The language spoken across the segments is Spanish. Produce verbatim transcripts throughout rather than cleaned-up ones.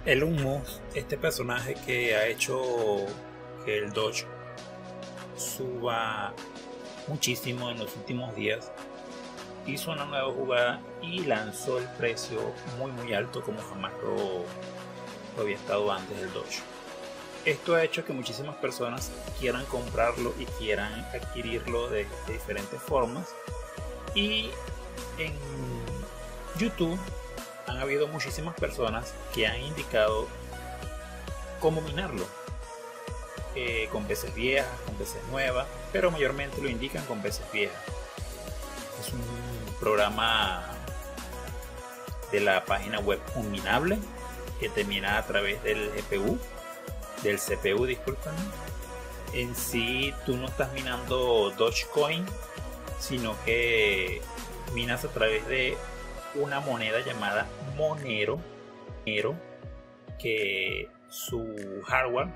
Elon Musk, este personaje que ha hecho que el Doge suba muchísimo en los últimos días, hizo una nueva jugada y lanzó el precio muy muy alto como jamás lo, lo había estado antes del Doge. Esto ha hecho que muchísimas personas quieran comprarlo y quieran adquirirlo de, de diferentes formas, y en YouTube han habido muchísimas personas que han indicado cómo minarlo, eh, con veces viejas, con veces nuevas, pero mayormente lo indican con veces viejas. Es un programa de la página web Unminable que te mina a través del G P U, del C P U, disculpen. En sí tú no estás minando Dogecoin, sino que minas a través de una moneda llamada Monero, que su hardware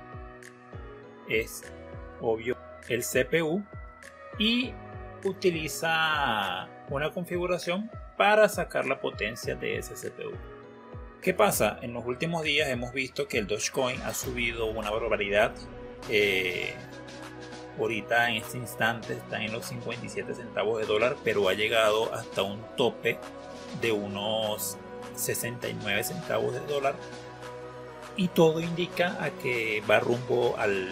es obvio el C P U y utiliza una configuración para sacar la potencia de ese C P U. ¿Qué pasa? En los últimos días hemos visto que el Dogecoin ha subido una barbaridad. Eh, ahorita en este instante está en los cincuenta y siete centavos de dólar, pero ha llegado hasta un tope de unos sesenta y nueve centavos de dólar, y todo indica a que va rumbo al,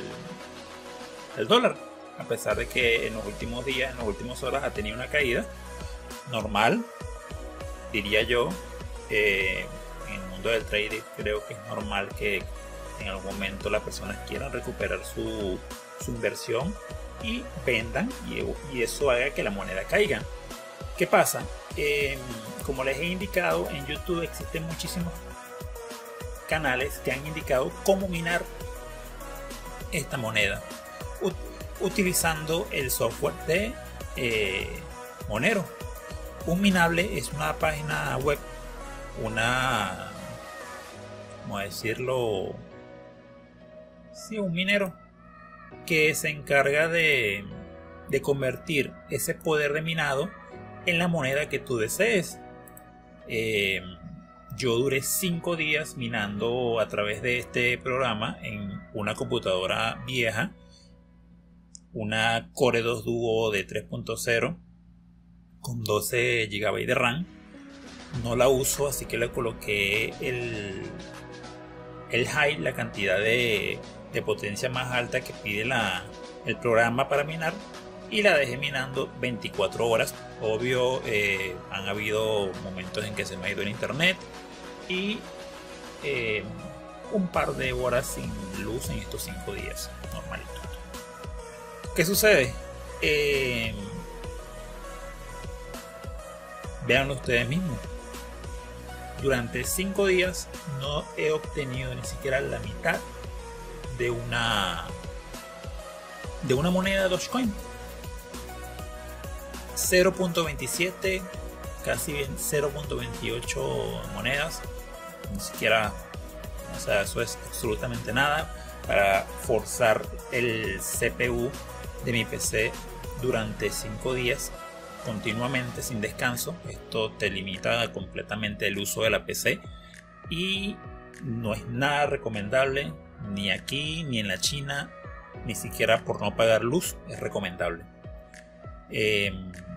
al dólar, a pesar de que en los últimos días, en las últimas horas ha tenido una caída normal, diría yo. Eh, en el mundo del trading creo que es normal que en algún momento las personas quieran recuperar su, su inversión y vendan, y, y eso haga que la moneda caiga. ¿Qué pasa? Eh, como les he indicado, en YouTube existen muchísimos canales que han indicado cómo minar esta moneda ut utilizando el software de eh, Monero. Unminable es una página web, una, ¿cómo decirlo? Sí, un minero que se encarga de, de convertir ese poder de minado en la moneda que tú desees. Eh, yo duré cinco días minando a través de este programa en una computadora vieja, una Core dos Duo de tres punto cero con doce gigabytes de RAM. No la uso, así que le coloqué el, el high, la cantidad de, de potencia más alta que pide la, el programa para minar, y la dejé minando veinticuatro horas. Obvio, eh, han habido momentos en que se me ha ido el internet y eh, un par de horas sin luz en estos cinco días, normalito. ¿Qué sucede? Eh, Véanlo ustedes mismos. Durante cinco días no he obtenido ni siquiera la mitad de una de una moneda de Dogecoin. cero punto veintisiete, casi cero punto veintiocho monedas, ni siquiera, o sea, eso es absolutamente nada para forzar el C P U de mi P C durante cinco días continuamente sin descanso. Esto te limita completamente el uso de la P C y no es nada recomendable, ni aquí ni en la China, ni siquiera por no pagar luz es recomendable. Eh,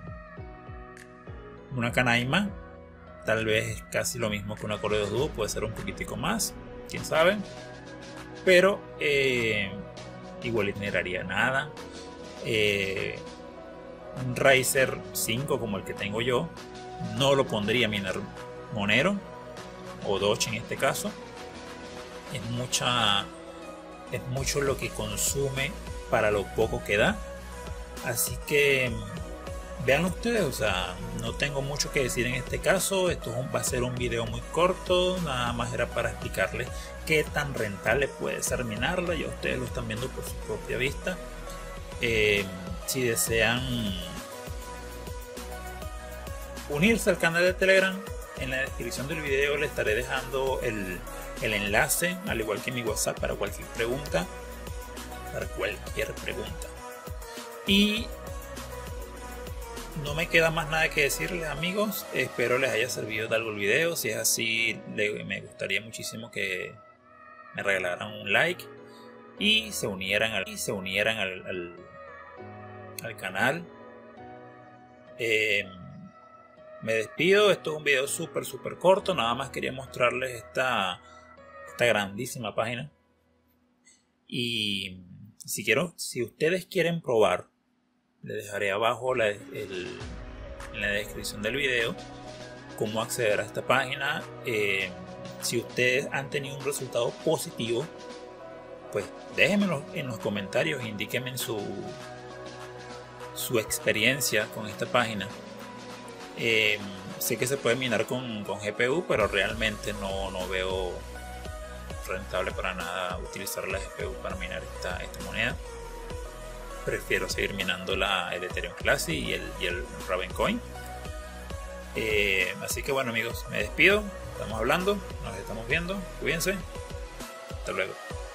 una Canaima tal vez es casi lo mismo que una Core dos Duo, puede ser un poquitico más, quién sabe, pero eh, igual no generaría nada. Eh, un Ryzen cinco como el que tengo yo no lo pondría a minar Monero o Doge en este caso. Es mucha es mucho lo que consume para lo poco que da, así que vean ustedes. O sea, no tengo mucho que decir en este caso. Esto es un, va a ser un video muy corto, nada más era para explicarles qué tan rentable puede ser minarla. Ya ustedes lo están viendo por su propia vista. Eh, si desean unirse al canal de Telegram, en la descripción del video les estaré dejando el, el enlace, al igual que mi WhatsApp, para cualquier pregunta, para cualquier pregunta. Y no me queda más nada que decirles, amigos. Espero les haya servido de algo el video. Si es así, me gustaría muchísimo que, me regalaran un like y se unieran al, y se unieran al, al, al canal. Eh, me despido. Esto es un video súper súper corto. Nada más quería mostrarles esta, esta grandísima página. Y si quiero, si ustedes quieren probar, les dejaré abajo la, el, en la descripción del video cómo acceder a esta página. Eh, si ustedes han tenido un resultado positivo, pues déjenmelo en los comentarios, indíquenme su, su experiencia con esta página. Eh, sé que se puede minar con, con G P U, pero realmente no, no veo rentable para nada utilizar la G P U para minar esta, esta moneda. Prefiero seguir minando la, el Ethereum Classic y el, y el Ravencoin. Eh, así que bueno, amigos, me despido. Estamos hablando, nos estamos viendo. Cuídense. Hasta luego.